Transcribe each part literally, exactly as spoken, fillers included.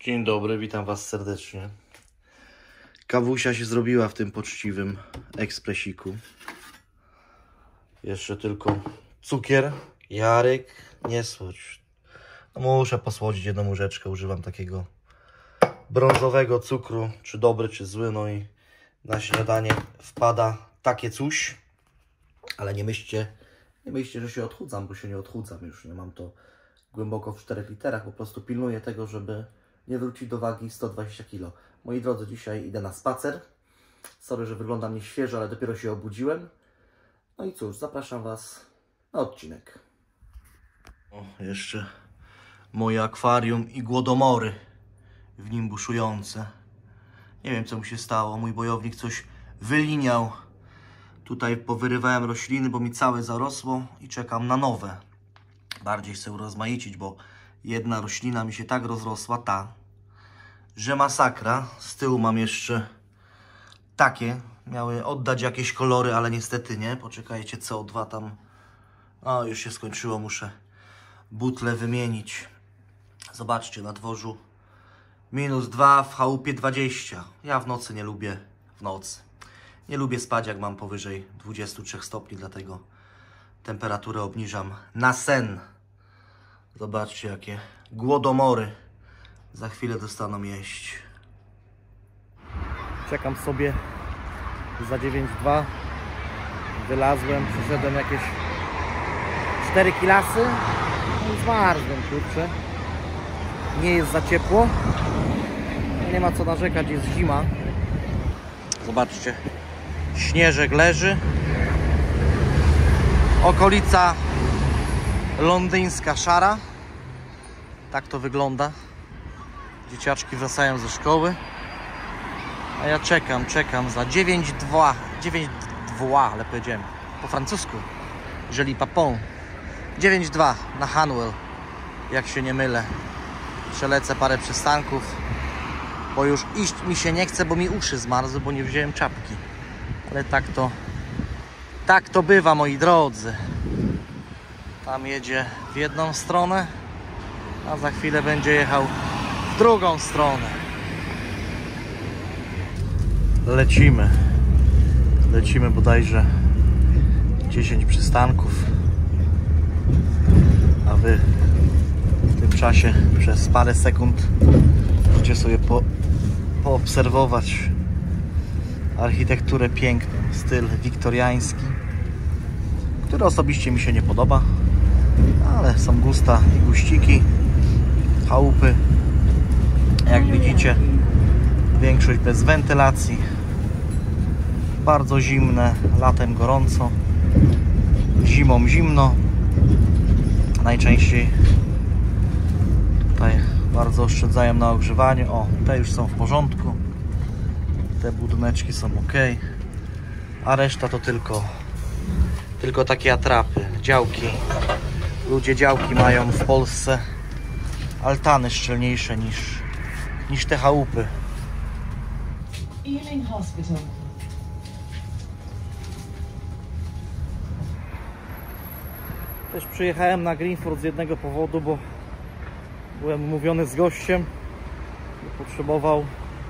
Dzień dobry, witam Was serdecznie. Kawusia się zrobiła w tym poczciwym ekspresiku. Jeszcze tylko cukier. Jarek, nie słodź. No muszę posłodzić jedną łyżeczkę. Używam takiego brązowego cukru, czy dobry, czy zły. No i na śniadanie wpada takie coś. Ale nie myślcie, nie myślcie, że się odchudzam, bo się nie odchudzam już. Nie mam to głęboko w czterech literach. Po prostu pilnuję tego, żeby nie wrócić do wagi sto dwadzieścia kilo. Moi drodzy, dzisiaj idę na spacer. Sorry, że wyglądam nieświeżo, ale dopiero się obudziłem. No i cóż, zapraszam Was na odcinek. O, jeszcze moje akwarium i głodomory w nim buszujące. Nie wiem, co mu się stało. Mój bojownik coś wyliniał. Tutaj powyrywałem rośliny, bo mi całe zarosło i czekam na nowe. Bardziej chcę urozmaicić, bo jedna roślina mi się tak rozrosła, ta, że masakra. Z tyłu mam jeszcze takie. Miały oddać jakieś kolory, ale niestety nie. Poczekajcie, C O dwa tam... O, już się skończyło. Muszę butlę wymienić. Zobaczcie, na dworzu minus dwa, w chałupie dwadzieścia. Ja w nocy nie lubię, w nocy. Nie lubię spać, jak mam powyżej dwudziestu trzech stopni, dlatego temperaturę obniżam na sen. Zobaczcie, jakie głodomory za chwilę dostaną jeść. Czekam sobie za dziewięć dwa. Wylazłem, przyszedłem jakieś cztery kilasy. No i zmarzłem, kurczę. Nie jest za ciepło. Nie ma co narzekać, jest zima. Zobaczcie, śnieżek leży. Okolica londyńska szara. Tak to wygląda. Dzieciaczki wracają ze szkoły. A ja czekam, czekam za dziewięć dwa. dziewięć dwa, ale powiedziałem po francusku. Jeżeli papon. dziewięć dwa na Hanwell. Jak się nie mylę. Przelecę parę przystanków. Bo już iść mi się nie chce, bo mi uszy zmarzły, bo nie wziąłem czapki. Ale tak to... Tak to bywa, moi drodzy. Tam jedzie w jedną stronę, a za chwilę będzie jechał w drugą stronę. Lecimy. Lecimy bodajże dziesięć przystanków. A Wy w tym czasie przez parę sekund możecie sobie po, poobserwować architekturę piękną, styl wiktoriański, który osobiście mi się nie podoba, ale są gusta i guściki. Chałupy, jak widzicie, większość bez wentylacji, bardzo zimne, latem gorąco, zimą zimno. Najczęściej tutaj bardzo oszczędzają na ogrzewaniu. O, te już są w porządku, te budyneczki są ok, a reszta to tylko tylko takie atrapy, działki. Ludzie działki mają w Polsce altany szczelniejsze niż, niż te chałupy. Ealing Hospital. Też przyjechałem na Greenford z jednego powodu, bo byłem umówiony z gościem, że potrzebował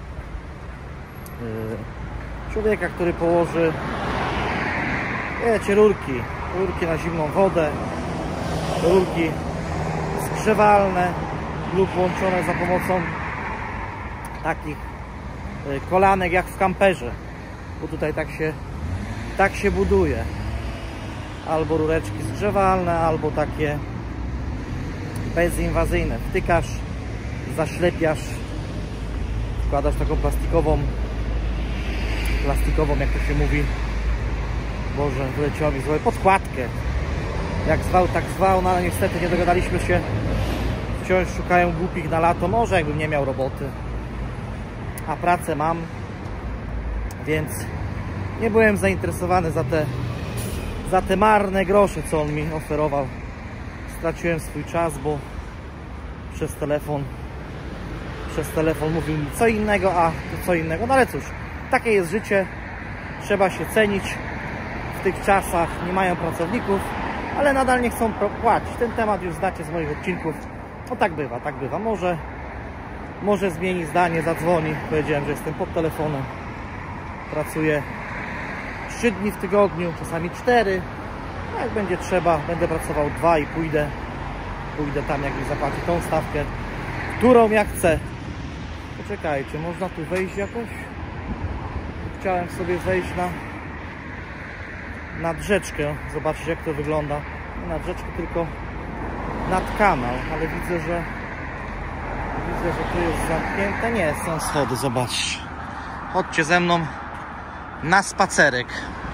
yy, człowieka, który położy, wiecie, rurki, rurki na zimną wodę, rurki zgrzewalne lub łączone za pomocą takich kolanek jak w kamperze, bo tutaj tak się tak się buduje. Albo rureczki zgrzewalne, albo takie bezinwazyjne. Wtykasz, zaślepiasz, wkładasz taką plastikową plastikową, jak to się mówi, Boże, wyleciało mi złe, podkładkę. Jak zwał, tak zwał, no ale niestety nie dogadaliśmy się. Wciąż szukają głupich na lato. Może jakbym nie miał roboty. A pracę mam. Więc nie byłem zainteresowany za te za te marne grosze, co on mi oferował. Straciłem swój czas, bo przez telefon przez telefon mówił mi co innego, a to co innego. No ale cóż, takie jest życie. Trzeba się cenić. W tych czasach nie mają pracowników, ale nadal nie chcą płacić. Ten temat już znacie z moich odcinków. No tak bywa, tak bywa. Może może zmieni zdanie, zadzwoni. Powiedziałem, że jestem pod telefonem. Pracuję trzy dni w tygodniu, czasami cztery. A jak będzie trzeba, będę pracował dwa i pójdę. Pójdę tam, jak mi zapłaci tą stawkę, którą ja chcę. Poczekajcie, można tu wejść jakoś? Chciałem sobie wejść na nad rzeczkę, zobaczyć jak to wygląda. Nie nad rzeczkę, tylko nad kanał, ale widzę, że widzę, że tu jest zamknięte. Nie, są schody, zobaczcie. Chodźcie ze mną na spacerek.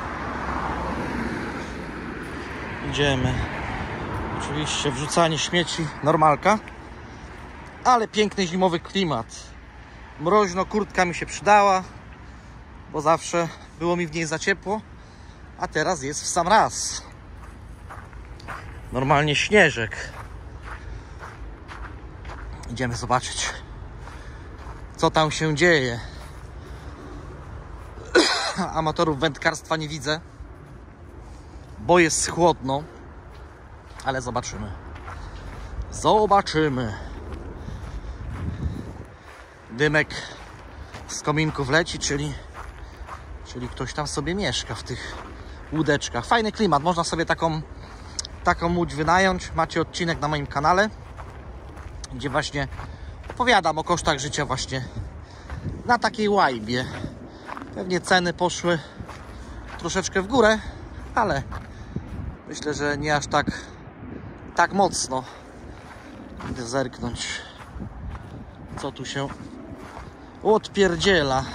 Idziemy. Oczywiście wrzucanie śmieci, normalka. Ale piękny zimowy klimat. Mroźno, kurtka mi się przydała, bo zawsze było mi w niej za ciepło. A teraz jest w sam raz. Normalnie śnieżek. Idziemy zobaczyć, co tam się dzieje. Amatorów wędkarstwa nie widzę, bo jest chłodno. Ale zobaczymy. Zobaczymy. Dymek z kominków leci, czyli, czyli ktoś tam sobie mieszka w tych łódeczkach. Fajny klimat, można sobie taką, taką łódź wynająć. Macie odcinek na moim kanale, gdzie właśnie opowiadam o kosztach życia właśnie na takiej łajbie. Pewnie ceny poszły troszeczkę w górę, ale myślę, że nie aż tak, tak mocno. Idę zerknąć, co tu się odpierdziela.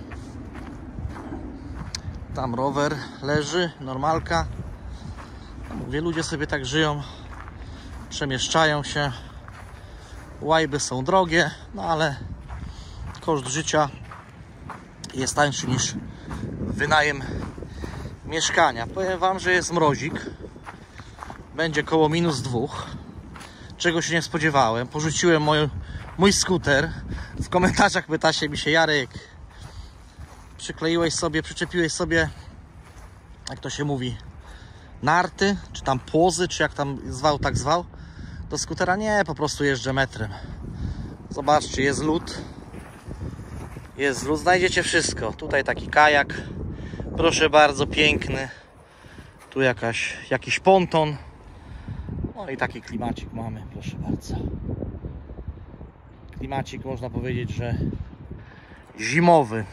Tam rower leży, normalka. Mówię, ludzie sobie tak żyją, przemieszczają się. Łajby są drogie, no ale koszt życia jest tańszy niż wynajem mieszkania. Powiem wam, że jest mrozik. Będzie koło minus dwóch. Czego się nie spodziewałem. Porzuciłem mój, mój skuter. W komentarzach pyta się mi się: Jarek, przykleiłeś sobie, przyczepiłeś sobie, jak to się mówi, narty, czy tam płozy, czy jak tam zwał, tak zwał, do skutera? Nie, po prostu jeżdżę metrem. Zobaczcie, jest lód. Jest lód, znajdziecie wszystko. Tutaj taki kajak, proszę bardzo, piękny. Tu jakaś, jakiś ponton. No i taki klimacik mamy, proszę bardzo. Klimacik, można powiedzieć, że zimowy.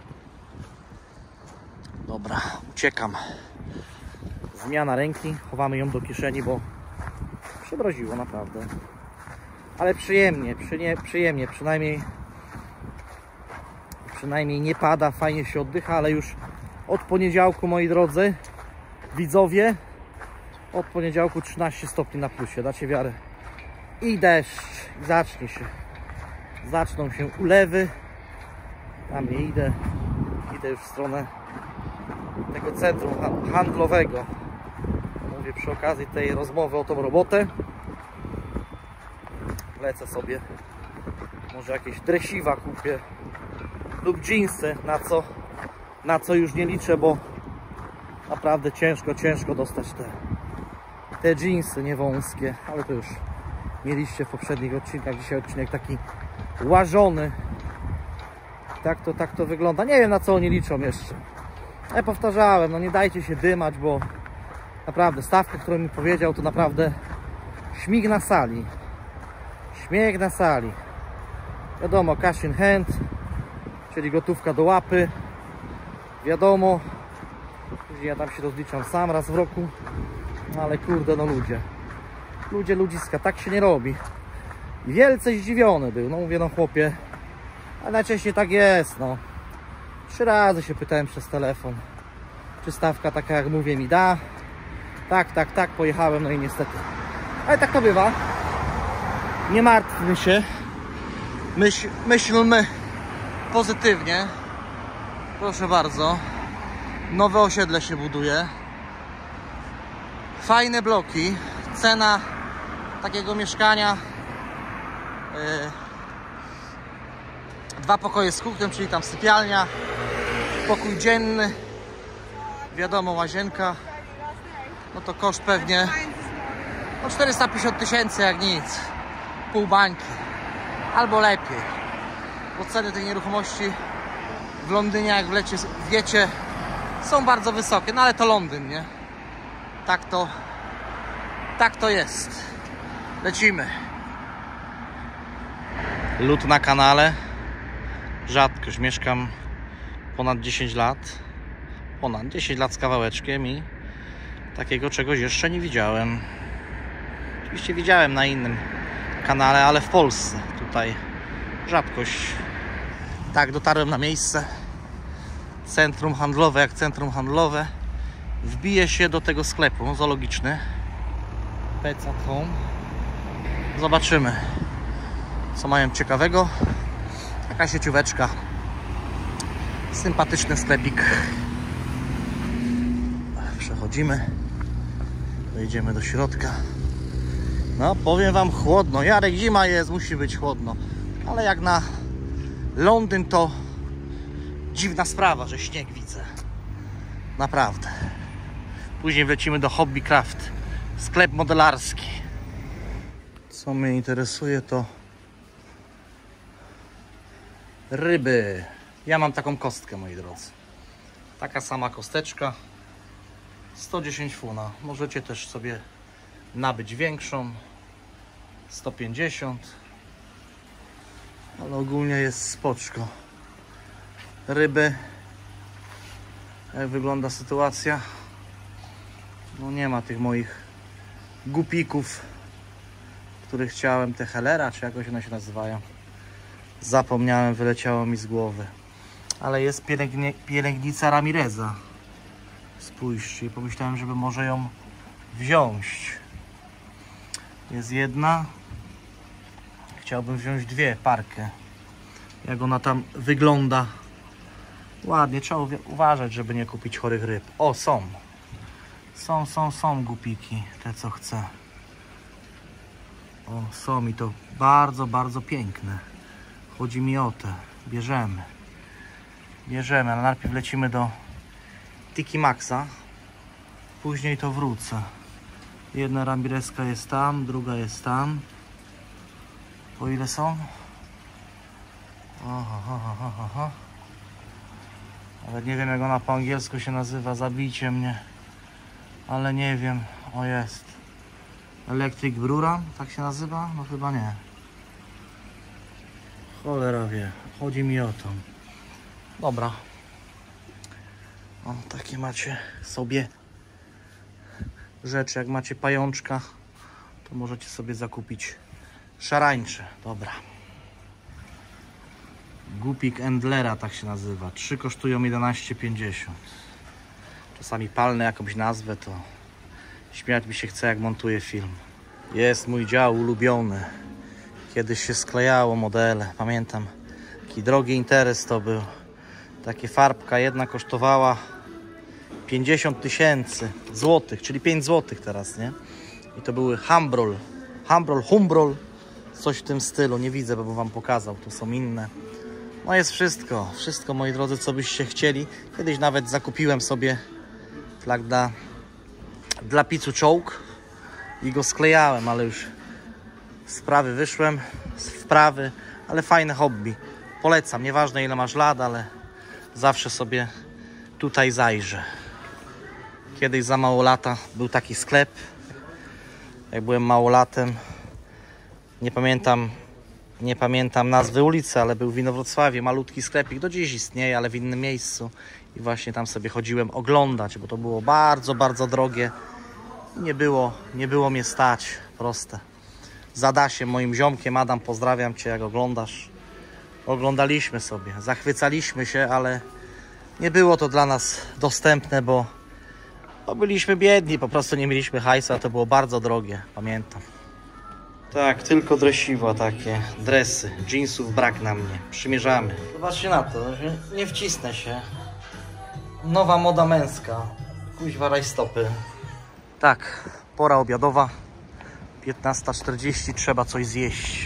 Dobra, uciekam. Zmiana ręki, chowamy ją do kieszeni, bo przymroziło naprawdę. Ale przyjemnie, przynie, przyjemnie, przynajmniej przynajmniej nie pada, fajnie się oddycha, ale już od poniedziałku, moi drodzy widzowie, od poniedziałku trzynaście stopni na plusie, dacie wiarę. I deszcz, zacznie się, zaczną się ulewy. Tam nie idę, idę już w stronę tego centrum handlowego. Mówię, przy okazji tej rozmowy o tą robotę lecę sobie, może jakieś dresiwa kupię lub dżinsy, na co, na co już nie liczę, bo naprawdę ciężko, ciężko dostać te, te dżinsy niewąskie, ale to już mieliście w poprzednich odcinkach. Dzisiaj odcinek taki łażony. Tak to, tak to wygląda. Nie wiem, na co oni liczą jeszcze. Ja powtarzałem, no nie dajcie się dymać, bo naprawdę stawkę, którą mi powiedział, to naprawdę śmig na sali. Śmiech na sali. Wiadomo, cash in hand, czyli gotówka do łapy. Wiadomo, później ja tam się rozliczam sam raz w roku. No ale kurde, no ludzie. Ludzie, ludziska, tak się nie robi. I wielce zdziwiony był. No mówię, no chłopie, a najczęściej tak jest, no. Trzy razy się pytałem przez telefon, czy stawka taka, jak mówię, mi da. Tak, tak, tak, pojechałem, no i niestety. Ale tak to bywa. Nie martwmy się. Myśl, myślmy pozytywnie. Proszę bardzo. Nowe osiedle się buduje. Fajne bloki. Cena takiego mieszkania yy, dwa pokoje z kuchnią, czyli tam sypialnia, pokój dzienny, wiadomo, łazienka. No to koszt pewnie no czterysta pięćdziesiąt tysięcy, jak nic. Pół bańki albo lepiej. bo ceny tej nieruchomości w Londynie, jak w lecie wiecie, są bardzo wysokie, no ale to Londyn, nie? Tak to, tak to jest. Lecimy. Lód na kanale. Rzadkość. Mieszkam ponad dziesięć lat. Ponad dziesięć lat z kawałeczkiem i takiego czegoś jeszcze nie widziałem. Oczywiście widziałem na innym kanale, ale w Polsce. Tutaj rzadkość. Tak, dotarłem na miejsce. Centrum handlowe, jak centrum handlowe. Wbiję się do tego sklepu zoologiczny. Pets at Home. Zobaczymy, co mają ciekawego. Taka siecióweczka. Sympatyczny sklepik. Przechodzimy. Wejdziemy do środka. No, powiem wam, chłodno. Jarek, zima jest, musi być chłodno. Ale jak na Londyn, to dziwna sprawa, że śnieg widzę. Naprawdę. Później wlecimy do Hobbycraft. Sklep modelarski. Co mnie interesuje, to ryby. Ja mam taką kostkę, moi drodzy. Taka sama kosteczka. sto dziesięć funa. Możecie też sobie nabyć większą. sto pięćdziesiąt. Ale ogólnie jest spoczko. Ryby. Jak wygląda sytuacja? No nie ma tych moich gupików, których chciałem, te helera, czy jakoś one się nazywają. Zapomniałem, wyleciało mi z głowy. Ale jest pielęgni pielęgnica Ramireza. Spójrzcie, pomyślałem, żeby może ją wziąć. Jest jedna. Chciałbym wziąć dwie, parkę. Jak ona tam wygląda. Ładnie, trzeba uważać, żeby nie kupić chorych ryb. O, są. Są, są, są gupiki, te co chcę. O, są i to bardzo, bardzo piękne. Chodzi mi o te. Bierzemy. Bierzemy, ale najpierw lecimy do Tiki Maxa. Później to wrócę. Jedna rambireska jest tam, druga jest tam. Po ile są? Oho, oho, oho, oho. Ale nie wiem, jak ona po angielsku się nazywa. Zabijcie mnie. Ale nie wiem. O, jest. Electric Brura, tak się nazywa? No chyba nie. Cholera wie. Chodzi mi o to. Dobra. O, takie macie sobie rzeczy. Jak macie pajączka, to możecie sobie zakupić szarańcze. Dobra. Gupik Endlera, tak się nazywa. Trzy kosztują jedenaście pięćdziesiąt. Czasami palnę jakąś nazwę, to śmiać mi się chce, jak montuję film. Jest mój dział ulubiony. Kiedyś się sklejało modele. Pamiętam, taki drogi interes to był. Takie farbka jedna kosztowała pięćdziesiąt tysięcy złotych, czyli pięć złotych teraz, nie? I to były Humbrol. Humbrol, Humbrol. Coś w tym stylu. Nie widzę, bo wam pokazał. Tu są inne. No jest wszystko. Wszystko, moi drodzy, co byście chcieli. Kiedyś nawet zakupiłem sobie tak dla, dla picu czołg i go sklejałem, ale już z sprawy wyszłem. Z wprawy, ale fajne hobby. Polecam. Nieważne, ile masz lat, ale zawsze sobie tutaj zajrzę. Kiedyś za mało lata był taki sklep. Jak byłem małolatem, nie pamiętam, nie pamiętam nazwy ulicy, ale był w Inowrocławiu, malutki sklepik, do dziś istnieje, ale w innym miejscu. I właśnie tam sobie chodziłem oglądać, bo to było bardzo, bardzo drogie. Nie było, nie było mnie stać, proste. Z Adasiem, moim ziomkiem, Adam, pozdrawiam Cię, jak oglądasz. Oglądaliśmy sobie, zachwycaliśmy się, ale nie było to dla nas dostępne, bo, bo byliśmy biedni, po prostu nie mieliśmy hajsu, a to było bardzo drogie, pamiętam. Tak, tylko dresiwa takie, dresy, jeansów brak na mnie, przymierzamy. Zobaczcie na to, że nie wcisnę się. Nowa moda męska, kuźwa rajstopy. Tak, pora obiadowa, piętnasta czterdzieści, trzeba coś zjeść.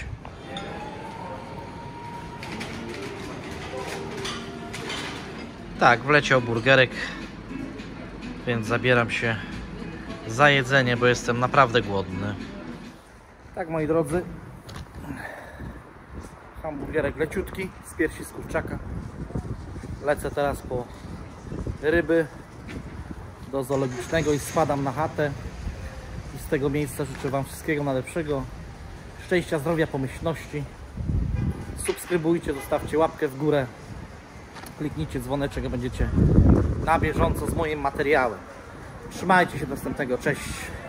Tak, wleciał burgerek, więc zabieram się za jedzenie, bo jestem naprawdę głodny. Tak, moi drodzy, Hamburgerek leciutki z piersi z kurczaka. Lecę teraz po ryby do zoologicznego i spadam na chatę. I z tego miejsca życzę Wam wszystkiego najlepszego. Szczęścia, zdrowia, pomyślności. Subskrybujcie, zostawcie łapkę w górę. Kliknijcie dzwoneczek, a będziecie na bieżąco z moim materiałem. Trzymajcie się, do następnego. Cześć!